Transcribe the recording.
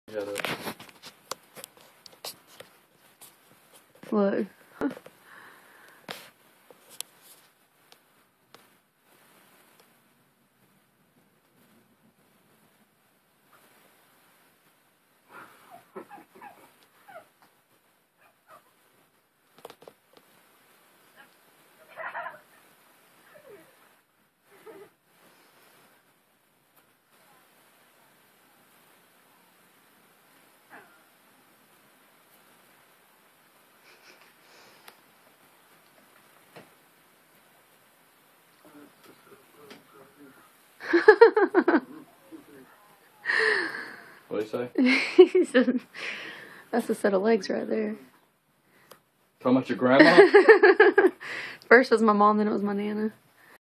Yeah. What? What do you say? He said, that's a set of legs right there. Talking about your grandma? First was my mom, then it was my Nana.